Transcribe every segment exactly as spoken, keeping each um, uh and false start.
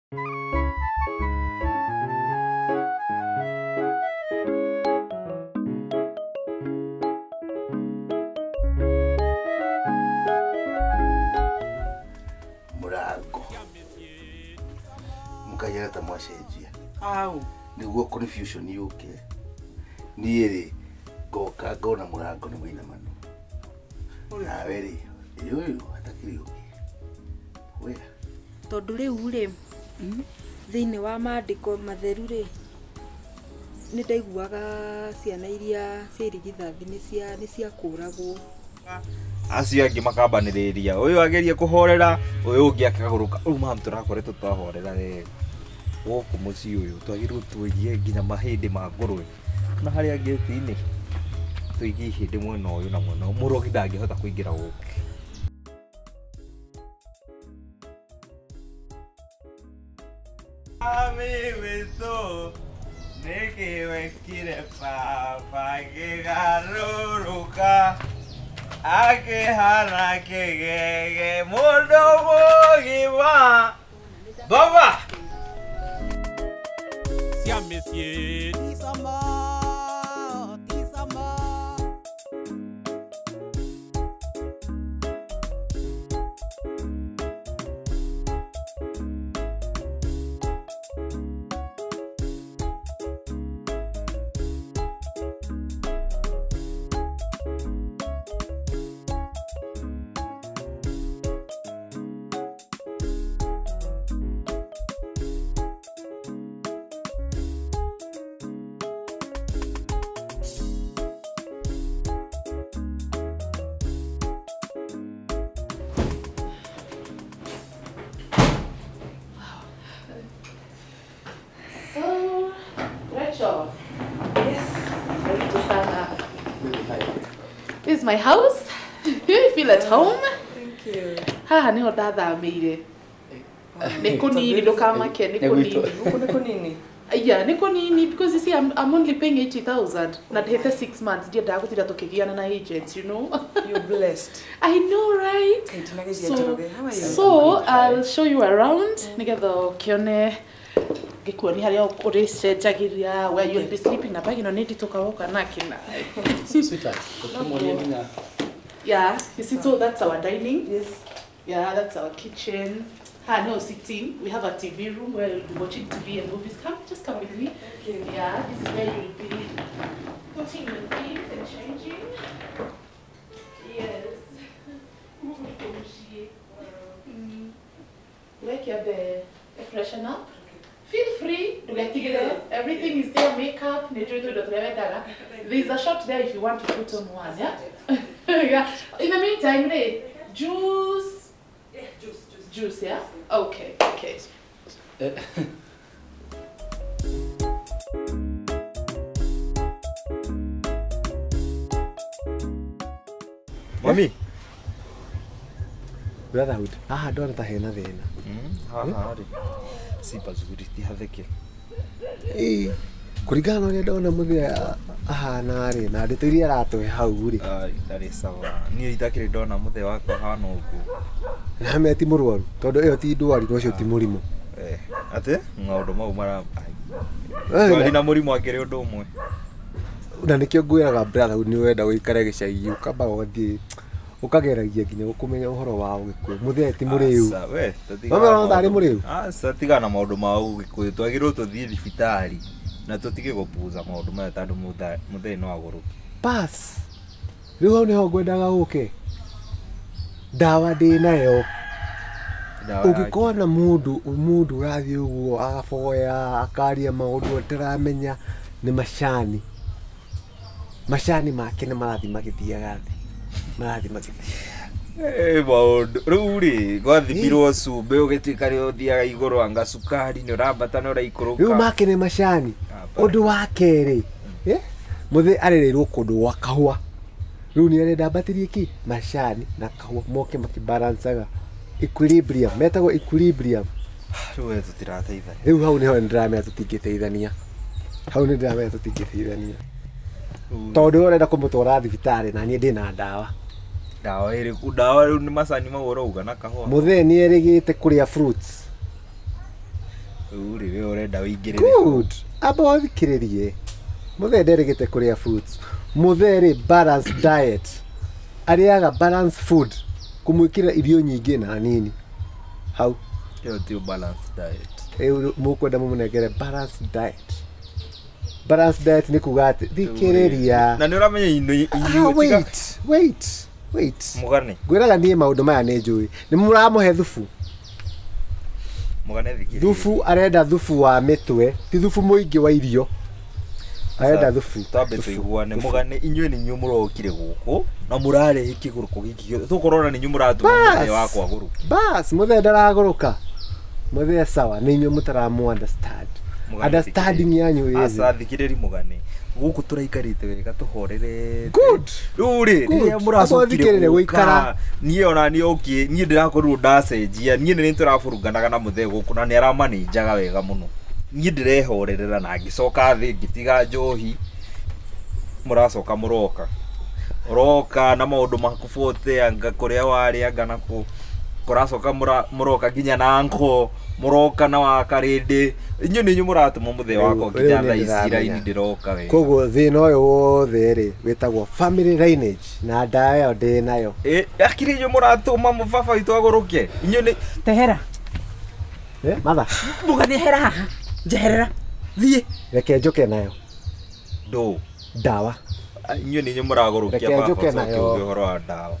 Murango. Mukajana tamashenjia. Au. Niguo confusion yuke. Niere goka gona murango ni mwina manu. Na weri. Yoyo atakiri yuke. Wea. Tondu riu ri thiini wa maandiko matheru ri ni ndaiguaga ciana iria ciirigithathi ni cia ni cia kuragwo. Acio angi makambaniriria uyu agerie kuhorera uyu ungi akaguruka uyu mam turakoretwo twahorera wega guku muci uyu twagirwo tuigie nginya mahindi ma ngurwe na haria ngeti-ini tuigie hindi mwena uyu na mwena murogi ndangihota kuingira guku. Mimi tu nikiwekire papa kigaruruka ake hana kegege mundu mugima baba sia monsieur Tisamba, tisamba. So, Rachel. Yes, ready to start up. This is my house. You feel at home? Thank you. Haha niho ndathamĩire. Nĩ kũnini ndũkamake nĩ kũnini. Huko niko nini? Yeah, nĩ kũnini because you see I'm, I'm only paying eighty thousand. Na ndĩhete six months ndiendaga gũtinda tũkĩgiana na agents, you know. You're blessed. I know, right? Hey, tunagezia So, Njoroge. How are you? so I'll show you around. Nigetha ũkĩone gĩkuoni harĩa ũrĩcenjagĩria where you'll be sleeping na bag ĩno nĩ nditũka woka na kina. Sweetheart, Yeah, you see, so that's our dining. Yes. Yeah, that's our kitchen. Ah, no, sitting. We have a T V room where you'll be watching T V and movies. Come, just come with me. Okay. Yeah, this is where you'll be putting your things and changing. Yes. Mm. Like you have the, the freshen up. Feel free to get together. Everything is there. Makeup. There's a shot there if you want to put on one. Yeah. Yeah. In the meantime, Ray, juice. Yeah, juice, juice. Juice, yeah. Okay. Okay. Mami Brotherhood. Haha ndona ta hena thina. haha ri si pazuri ti hatheke Eh, kuringana na ũrĩa ndona mũthee ahana rĩ na ndeto iria aratũhe hau rĩ. ai ndari sawa ni itakire ndona muthe wakwa hana ugu Na me ti mũrwaru tondũ ĩyo ti ndwari no cio ti mũrimũ. eh ate maundu mau mara ai na mũrimũ akĩrĩ ũndũ ũmwe Na nĩkĩo ngwĩraga brotherhood nĩ wenda gũikara gĩcagi ũkamba ũgathiĩ ukageragia nginya gũkũmenya ũhoro wa Ũgĩkũyũ. Mũthee ti mũrĩu. asa we Mama no ndari mũrĩu. asa tigana maundu ma Ũgĩkũyũ twagirwo tuthie thibitari na tutige gũpuza maundu maya tondũ mũthee no agũrũke. Pass. Rĩu hau nĩho ngwendaga ũke. Ndawa ndĩ nayo. Ũngĩkorwo na mũndũ mũndũ ũrathiĩ ũguo agaboya akaria maũndũ ataramenya nĩ macani. Macani make nĩ marathi magĩthiaga thĩ. Marathi magĩthiaga. Eh maundu rĩu rĩ gwathimirwo cumbĩ ũgĩtuĩka rĩ ũthiaga igũrũ anga cukari nĩ ũrambata nĩ ũraikũrũka. Rĩu make nĩ macani. Ũndũ wa kerĩ eh mũthee arereirwo kũndũ gwa kahũa. Rĩu nĩ arenda ambatĩrie ki macani na kahũa moke makĩbalancaga equilibrium metagwo equilibrium. Rĩu we tũtirateithania. Rĩu hau nĩho ndĩramenya tũtingĩteithania. Hau nĩ ndĩramenya tũtingĩteithania. Tondũ ũrenda kũmũtwara thibitarĩ na niĩ ndĩna ndawa. Ndawa ĩrĩkũ? Ndawa rĩu nĩ macani mau ũrauga na kahũa. Mũthee nĩ erĩgĩte kũrĩa fruits. uri we urenda uingirire good abo thikiririe muthe nderigite kuria fruits muthe ri balanced diet ariaga balanced food kumwikira irio nyingi na nini how yo ti balanced diet eu mukwenda mumunengere balanced diet balanced diet ni kuga ati thikiriria na ni uramenya ino Ah, wait wait wait mugane gwiraga nie maundu maya ni njui ni muramuhe thufu mugane thikiriria thufu arenda thufu wa mitwe ti thufu muingi wa irio arenda thufu tambe tuiguane mugane inywe ni nyu murokire guku na murare ikiguruko giki tukorona ni nyu muratuma muthe wakwa guruki bas muthe ndaraguruka muthe sawa ni nyu mutaramu understand understanding yanyu yezi asa thikiriri mugane guku turaikarite wega tuhorere good ruri ni muracokire guikara nie ona ni okie nie ndirakorwo ndacenjia nie ni turaburunganaga na muthe guku na ni aramanĩnjaga wega muno nie ndirehorerera na ngicoka thi ngitiga njohi muracoka muroka roka na maundu makubote anga kuria wari anga na ku kuracoka muroka ginya na anko muroka na wakarinde inyo ninyu muratuma muthe wako nginya tha icira ini ndiroka wega koguo thina uyu wothe ri witagwo family lineage na ndawa yo ndi nayo eh akiri inyo muratuma mubaba witu aguruke inyo ni Tehera. eh matha Mugane hera haha. Njeherera. Thie. reke njoke nayo do ndawa inyo ninyu muragurukia Reke njuke baba nayo. ucio uhoro wa ndawa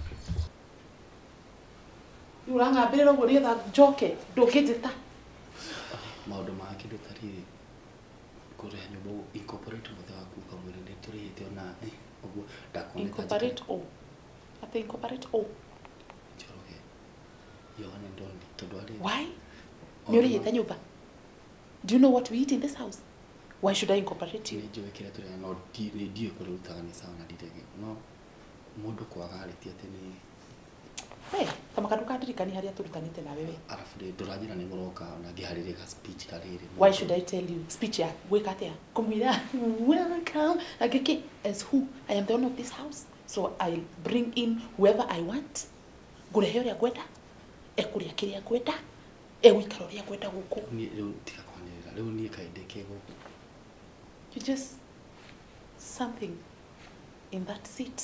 urang'ambĩrĩra ũguo nĩgetha njoke ndũngĩnjĩta maũndũ ma kĩndũ tarĩ kũrĩa nyũmba incorporate muthe waku kamwĩrĩ nĩ tũrĩhĩte ona ũguo ndakuoneka incorporate o atĩ incorporate o Njoroge Yohane Ndondi tondũ arĩ why nĩ ũrĩhĩte nyũmba do you know what we eat in this house why should I incorporate you nĩ njũĩ kĩrĩa tũrĩa no nĩ ndiũĩ kũrĩa ũrutaga nĩ sawa na ndirege no mũndũ kwaga arĩtie atĩ nĩ we kama kandu kandirikani harĩa tũrutanĩte nawe we arabu rĩ ndũranjĩra nĩ mũroka na ngĩharĩria ga speech karĩrĩ why should I tell you speech ya gwĩka atĩa kũmwĩra welcome agĩkĩ as who I am the owner of this house so I'll bring in whoever I want ngũrehe ũrĩa ngwenda ekũrĩa kĩrĩa ngwenda egũikara ũrĩa ngwenda gũkũ rĩu tiga kwanĩrĩra rĩu niĩ kaĩ ndĩke gũkũ you just something in that seat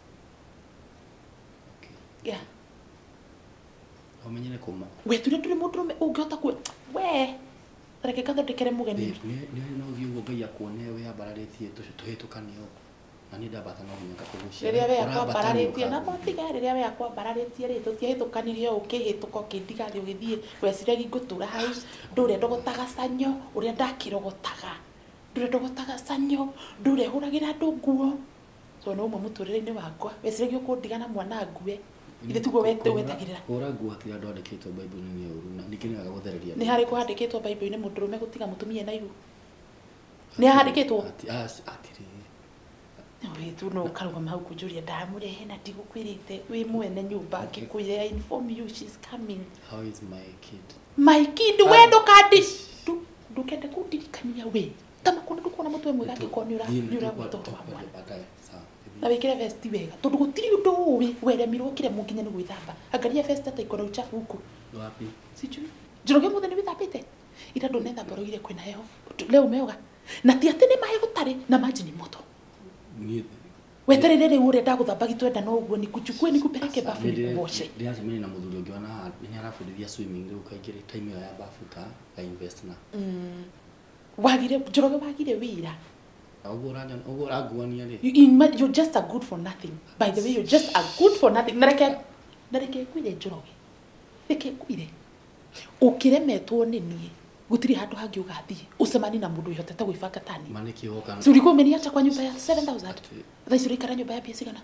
okay yeah umenyere kuma we tũrĩa tũrĩ mũndũrũme ũngĩhota kwe we reke kathondekere mũgeni nĩ no thiĩ ũguo Ngai akuone we ambararĩtie tũhĩtũkanio na nĩ ndambata no nginya ngakũgucia rĩrĩa we akwambararĩtie na motiga rĩrĩa we akwambararĩtie rĩ tũtiahĩtũkanirie ũkĩhĩtũka ũkĩndiga rĩ ũgĩthiĩ weciragia ngũtũra hau ndũrĩa ndogotaga canyo ũrĩa ndakĩrogotaga ndũrĩa ndogotaga canyo ndũrĩa hũragĩra andũ nguo so no ũmwe mũtũrĩre-inĩ wakwa weciragia ũkũndiga na mwana ngue ithe tiguo wetagĩrĩra kũra nguo hatirĩ andũ andĩkĩtwo Bible-inĩ nĩ ũru na ningĩ nĩ wega gũthereria nĩ harĩ kũhandĩkĩtwo Bible-inĩ mũndũrũme gũtiga mũtumia na ihu nĩ handĩkĩtwo atirĩ we tu no karugama hau kũnjũria ndamũrehe na ndigũkwĩrĩte wĩ mwene nyũmba ngĩkwĩre I inform you she's coming how is my kid my kid we ndũkandi ndũkende kũndirikania we tama kũndũ ndũkuona mũtwe mwega angĩkorwo nĩ ũragũtũra wa mwana na wĩkĩre vesti wega tondũ gũtirĩ ũndũ ũĩ weremirwo kĩrĩa mũnginya nĩ gwĩthamba angalia vesti hata iko na uchafu huko wapi sijui Njoroge mũthĩ nĩ wĩthambĩte ira ndũnethamba ũrogire kwĩna heho leo umeoga na ti atĩ nĩ maĩ gũtarĩ na maji ni moto weterere rĩu ũrĩa ndagũthambagi twenda no ũguo nikuchukue nikupeleke bafu nikuoshe ndĩracemania na mũthuri ũngĩ ona nĩ arabundithia swimming rĩu kaingĩ time ĩyo ya bafu ka ka invest na wagire Njoroge wagire wĩra ũguo ũranya ũguo ũranguania rĩ you're just a good for nothing by the way you're just a good for nothing na reke na reke kwire Njoroge reke kwire ũkĩremetwo nĩ niĩ gũtirĩ handũ hangĩ ũgathiĩ ũcemani na mũndũ ihotete gwĩbanga tani manĩkĩ hoka si ulikuwa umeniacha kwa nyumba ya seven thousand thaisi ũraikara nyumba ya pia sigana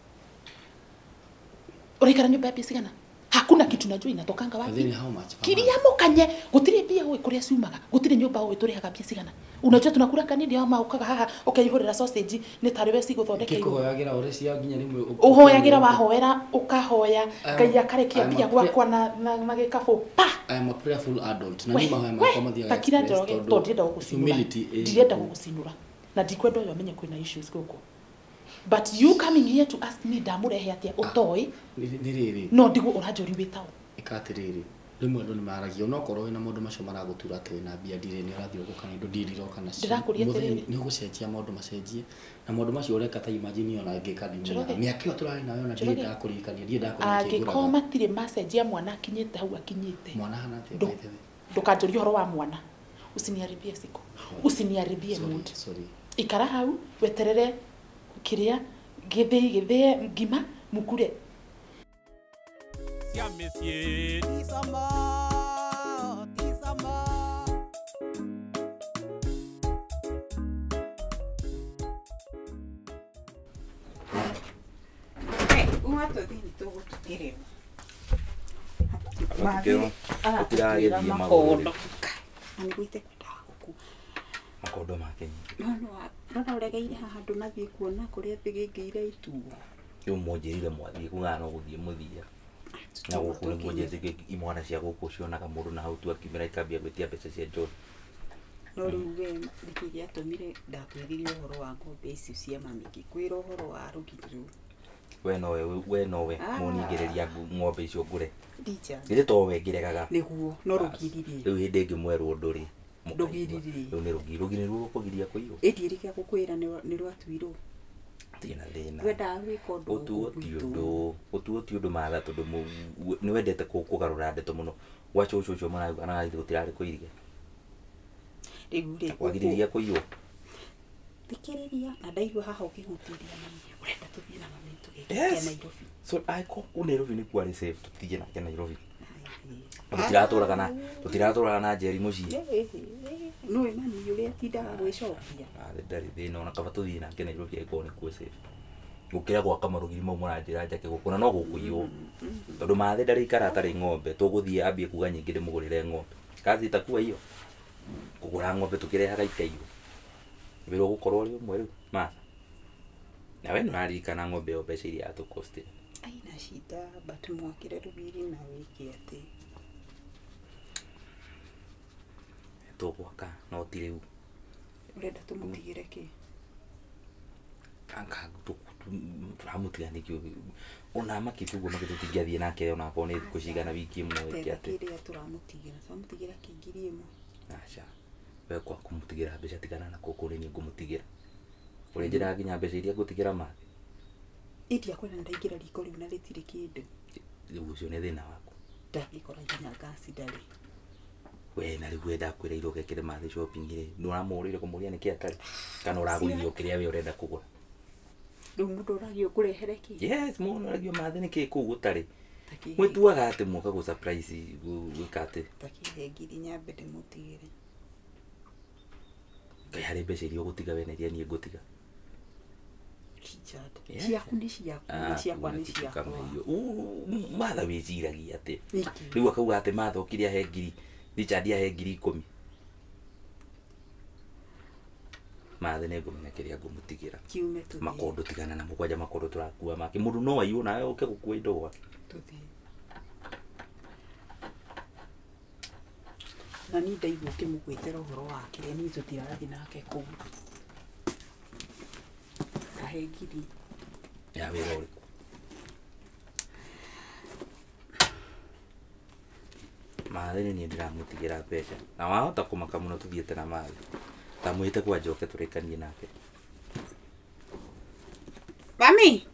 ũraikara nyumba ya pia sigana hakuna kitu najua inatokanga wapi kiria mukanye gũtirĩ mbia ũĩ kũrĩa ciumaga gũtirĩ nyumba ũĩ tũrĩhaga pia sigana unajua tunakula kanini ama ukaga haha ũkaihũrĩra sausage nĩ tarĩ we cigũthondeka igo kĩhoyagĩra ũrĩa cia nginya rĩmwe ũhoyagĩra wahoera ũkahoya Ngai akarekia mbia gwakwa na na gĩkabũ pa I am a prayerful adult na nĩma hema kwa mathiaga takira Njoroge to ndienda gũgũcinũra ndienda gũgũcinũra na ndikwenda ũyũ amenye kwĩna issues gũkũ but you coming here to ask me ndamũrehe atĩa ũtoĩ nĩ rĩrĩ no ndigũ ũranjũri wĩtao ĩkatirĩrĩ rimwe andu nimaragia no korwo wina maundu macio maragutura ati wina mbia ndire ni urathio gukana indo ndiri roka nacio Ndirakuria atiriri. ni ugucenjia maundu macenjie na maundu macio ureka ta imagine ona ngika ndimenya miaka iyo turari nayo na ndire ndakurikania ndire ndakurikania angĩkorwo matirĩ macenjia mwana akinyĩte hau akinyĩte mwana hana ati Ndu- ndũkanjũrie ũhoro wa mwana usiniharibie siku usiniharibie sorry mood sorry ikara hau weterere kĩrĩa gĩthĩi gĩthĩe ngima mukure cia mĩciĩ Umatũthini tũgũtukĩrĩrwo. Agatukĩrwo. Ũtiragĩthiĩ magũrũ. Makondo. Na nĩgũite kwendaga gũkua. Makondo make nyingĩ. No no no ũregeire haha ndũnathiĩ kuona kũrĩa thigĩngĩire ituo. Rĩu mũnjĩrire mwathiĩ kuga no gũthiĩ mũthia. Na gũkũ nĩ mũnjĩrire imwana cia gũkũ cionaga mũndũ na hau tu akimera ikambia gwĩtia mbeca cia John. No rĩu we nĩkĩ gĩatũmire ndakwĩrire ũhoro wa ng'ombe icio cia mami ngĩkwĩra ũhoro wa rũgiri rũu. We nowe we nowe Ah. mũningĩrĩria ng'ombe icio ngũre. Ndicha. Githĩ to we ngĩregaga. Nĩguo no rũgiri rĩ. Rĩu hĩndĩ ĩngĩ mwerwo ndũrĩ. Rũgiri rĩ. Rĩu nĩ rũgiri rũgiri rũu rũkũgiria kũiywo. Ĩndirĩkia gũkwĩra nĩ rwatuirwo. Thĩna thĩna. Wendaga gwĩka ũndũ Ũtuo ti ũndũ ũtuo ti ũndũ matha tondũ nĩ wendete kũgarũra ndeto mũno. Gwa cũcũ ũcio marauga na githĩ gũtirarĩ kũiriga. Rĩu rĩ. Kwagirĩria kũiywo. Thikĩrĩria na ndaigua haha ũkĩhutĩria mami. Ũrenda tũthiĩ na mami tũgĩke Yes. Nairobi. So I ko ku Nairobi ni kwari safe tutije na Nairobi. Tutiratũraga na tutiratũraga na njeri mũciĩ. No mami ũrĩa tindaga gwĩcokia. Ah ndari thĩna ona kaba tuthiĩ na Nairobi eko ni kuo safe. Gũkĩra gwaka marũgiri mau mũranjĩra njake gũkũna no gũkũiywo. Tondũ mathe ndarĩ ikara atarĩ ng'ombe tũgũthiĩ ambie kuga nyingĩ ndĩmũgũrĩre ng'ombe. Kazi itakuwa hiyo. Kũgũra ng'ombe tũkĩrehaga ikaiywo. Mbere gũkorwo rĩu mwerũ ma. Na wewe nĩũraririkana ng'ombe ĩyo mbeca iria yatũkostire. Aina shida but mwakire rũgiri na wiki atĩ. Tũgwaka no ti rĩu. Ũrenda tũmũtigĩre kĩ? Anga turamutiga nikio ona makitu guo makitu tingiathiĩ nake ona akorwo nĩ thikũ cigana wiki ĩmwe ĩngĩ atĩ. Kĩrĩa tũramũtigĩra tũramũtigĩra kĩngiri ĩmwe. Aca we kwa kũmũtigĩra mbeca tigana na kũkũ nĩ ngũmũtigĩra. Ũrĩa njĩra nginya mbeca iria ngũtigĩra ma. Idia kwenda ndaingĩra riko rĩu na rĩtirĩ kĩndũ. Rĩu ũcio nĩ thĩna waku. Ndagĩkora nginya gasi ndarĩ. We na rĩu wenda kwĩra iroke kĩrĩ mathi shopping rĩ nĩ ũramũrĩire kũmũria nĩkĩ atarĩ kana ũragũrithio kĩrĩa we ũrenda kũgũra. Rĩu mũndũ ũragio kũrehere kĩ? Yes mũndũ ũragio mathi nĩkĩ kũu gũtarĩ. Mwĩtuaga atĩ mũka gũ surprise gwĩka atĩ. Takihe ngiri nyambe ndĩmũtigĩre. Ngai harĩ mbeca iria ũgũtiga we na iria niĩ ngũtiga. Richard, ciaku nĩ ciaku, na ciakwa nĩ ciakwa. Matha wĩciragia atĩ. Rĩu akauga atĩ matha ũkĩrĩa he ngiri, Richard ahe ngiri ikũmi. Matha nĩ ngũmenya kĩrĩa ngũmũtigĩra. Kiume tũthiĩ. Makondo tigana na mũgwanja makondo tũrakua make. Mũndũ no aiywo nawe ũke gũkua indo gwake. Tũthiĩ. Na niĩ ndaigua ũkĩmũgwĩtĩra ũhoro wake, niĩ tũtirathiĩ nake kũu. Kahe ngiri. Ya wĩra ũrĩkũ? Matha nĩ niĩ ndĩramũtigĩra mbeca. Na wahota kũmaka mũno tũthiĩte na Matha. Tamwĩte kwa njoke tũrĩkanie nake. Mami!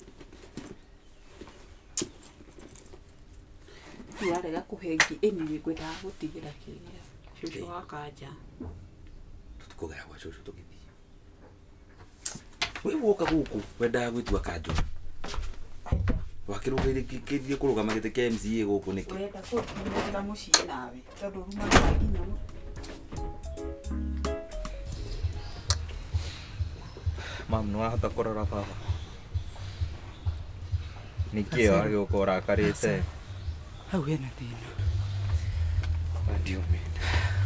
Nĩwarega kũhe ngiri ĩni ngwendaga gũtigĩra kĩrĩa. Cũcũ wa kanja. Tũtikũgera gwa cũcũ tũgĩthiĩ. We woka gũkũ wendaga gwĩtua kanjũ. Wakĩrũgĩire kĩthie kũrũgama gĩtĩ kĩa M C A gũkũ nĩkĩ? Ũrenda kũrũgama mũciĩ nawe tondũ rumaga nginya mũ. Mam nĩwahota kũrora baba. Nĩkĩ wagĩũka ũrakarĩte? Hau hena thĩna. Ndiũmĩte.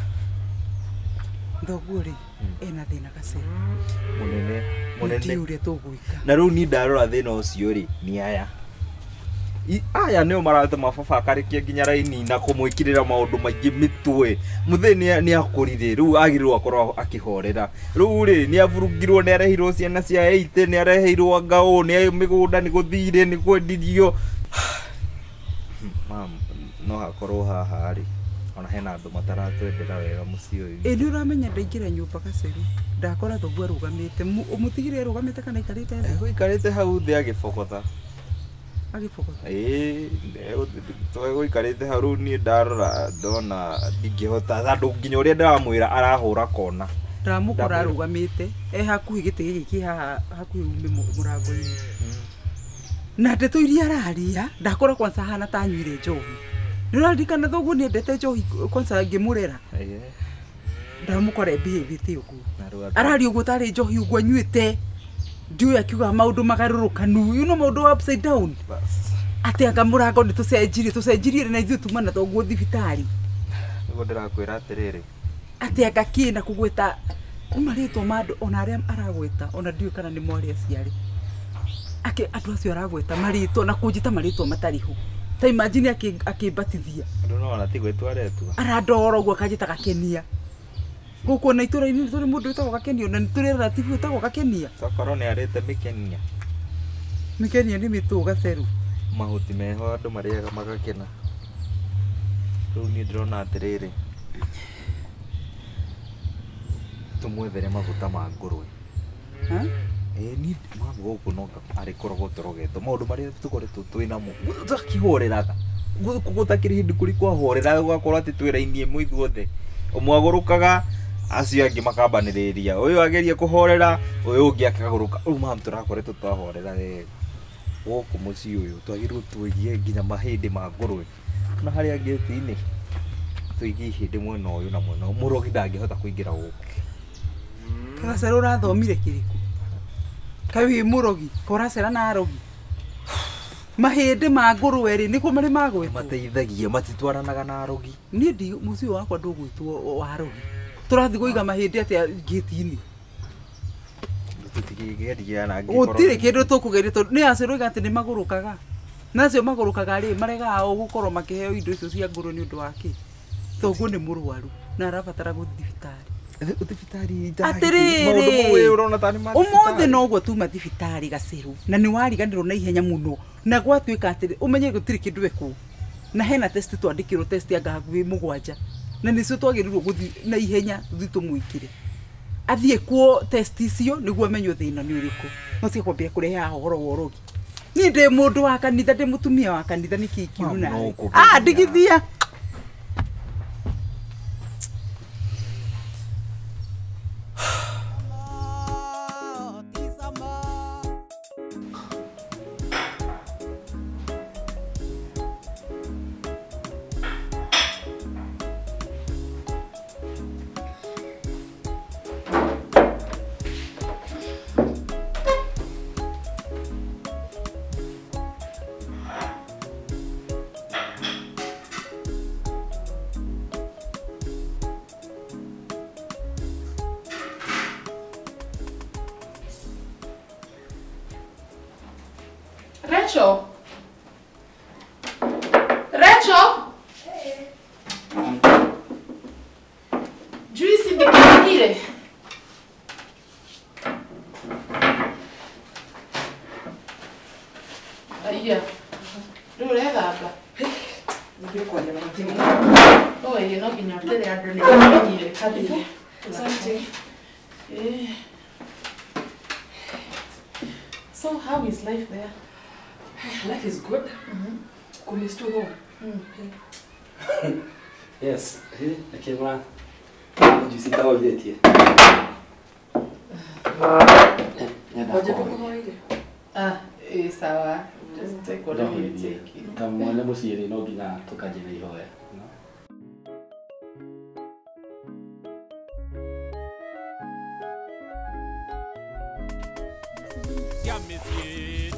Thoguo rĩ ena thĩna gacere. Mũnene mũnene. Ũrĩa tũgwĩka. Na rĩu niĩ ndarora thĩna ũcio rĩ nĩ aya. Aya nĩo maratũma baba akarĩkie nginya raini na kũmwĩkĩrĩra maũndũ maingĩ mĩtwe. Mũthee nĩ akũrire rĩu agĩrĩirwo akorwo akĩhorera. Rĩu rĩ nĩ avurugirwo nĩ arehirwo ciana cia eight nĩ areheirwo ngao nĩ mĩgũnda nĩ gũthire nĩ kwendirio. Mam no no hakorwo haha rĩ ona hena andũ mataratwendera wega mũciĩ ũyũ. Ĩ nĩ ũramenya ndaingĩra nyũmba Gaceru ndakora thoguo arũgamĩte mũtigire arũgamĩte kana ikarĩte thĩ? Gũikarĩte hau thĩ agĩbogotha. Agĩbogotha? Ĩĩ gũikarĩte hau rĩu niĩ ndarora ndona ndingĩhota tondũ nginya ũrĩa ndĩramwĩra arahũra kona. Ndamũkora arũgamĩte e hakuhĩ gĩtĩ gĩkĩ kĩ haha hakuhĩ ume mũrango-inĩ. Na ndeto iria araria ndakora kwanza hana ta anyuire njohi. Nĩũraririkana thoguo nĩendete njohi kwanza ngĩmũrera. Ndamũkora ebihĩvĩte ũguo. Araria ũguo tarĩ njohi ũguo anyuĩte. Ndiũĩ akiuga maũndũ magarũrũkanu. You know maũndũ upside down. Atĩ anga mũrango nĩtũcenjirie tũcenjirie na ithuĩ tuma na thoguo thibitarĩ. Nĩguo ndĩrakwĩra atĩrĩrĩ. Atĩ anga kĩna kũgweta marĩtwa ma andũ ona arĩa aragweta ona ndiũĩ kana nĩ mwarĩ aciarĩ. Ake andũ acio aragweta marĩtwa na kũnjĩta marĩtwa matarĩ ho. Ta imagine akĩmbatithia. Andũ no ona ti gwĩtwa aretwa. Arandora ũguo akanjĩta Gakenia. Gũkũ na itũra-inĩ tũrĩ mũndũ wĩtagwo Gakenia na nĩtũrĩ relative wĩtagwo Gakenia. Tokorwo nĩ arĩte Mĩkenia. Mĩkenia nĩ mĩtũ Gaceru. Mahuti meho andũ marĩaga magakena. Rĩu niĩ ndĩrona atĩrĩrĩ. Tumwethere maguta ma ngũrwe. Ĩĩ niĩ mamu gũkũ no arĩ kũrogotorogetwo maũndũ marĩa tũkoretwo twĩ namo tũtakĩhoreraga gũtakĩrĩ hĩndĩ kũrĩ kwahorera gũgakorwo atĩ twĩra-inĩ ĩmwe ithuothe ũmwe agũrũkaga acio angĩ makambanĩrĩria ũyũ agerie kũhorera ũyũ ũngĩ akagũrũka rĩu mamu tũrakoretwo twahorera wega gũkũ mũciĩ ũyũ twagĩrĩirwo tũigie nginya mahĩndĩ ma ngũrwe na harĩa ngĩti-inĩ tũigie ihĩndĩ mwena ũyũ na mwena ũyũ mũrogi ndangĩhota kũingĩra gũkũ. Gaceru ũrathomire kĩrĩkũ? Kawi mũrogi koracera na arogi mahĩndĩ ma ngũrwe rĩ nĩkuo marĩ magwĩtwo mateithagia matitwaranaga na arogi. Niĩ ndi mũciĩ wakwa ndũgwĩtwo wa arogi tũrathiĩ kũiga mahĩndĩ atĩa ngĩti-inĩ gũtirĩ kĩndũ tũkũgeria tondũ nĩ Gaceru atĩ nĩ magũrũkaga nacio magũrũkaga rĩ maregaga gũkorwo makĩheo indo icio cia ngũrwe nĩ ũndũ wa kĩ thoguo nĩ mũrwaru na arabatara gũthiĩ thibitarĩ. Atĩrĩrĩ ũmũthĩ noguo tuma thibitarĩ Gaceru na nĩ wariganĩrwo na ihenya mũno na gwatuĩka atĩrĩ ũmenye gũtirĩ kĩndũ ekwo na hena test twandĩkĩrwo test anga hakuhĩ mũgwanja na nĩcio twagĩrĩirwo gũthiĩ na ihenya tũthiĩ tũmwĩkĩre athiĩ kuo test icio nĩguo amenywo thĩna nĩ ũrĩkũ no cia kwambia kũrehe ũhoro wa ũrogi. Niĩ ndĩ mũndũ wa kanitha ndĩ mũtumia wa kanitha nĩkĩ kiuru nawe ah ndigithia. Rachel? Rachel? Hey. Juice ndikire. Aya. Rũrũ rethamba. Ndio kwa nyama timu. Oh, yeye no nginya ndĩrĩ andũ nĩ nyire kabiri. Asante. Eh. So how is life there? Life is good. Mm-hmm. Come to home. Mm. Yes. Hey, okay, man. You see how it here. Ah, eh, sawa. Just take whatever you take. Kama wale musiri no gina tokaje na ihoya. Sia messieurs.